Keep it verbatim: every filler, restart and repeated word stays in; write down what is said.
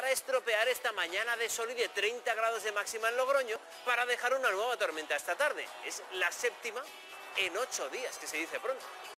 para estropear esta mañana de sol y de treinta grados de máxima en Logroño, para dejar una nueva tormenta esta tarde. Es la séptima en ocho días, que se dice pronto.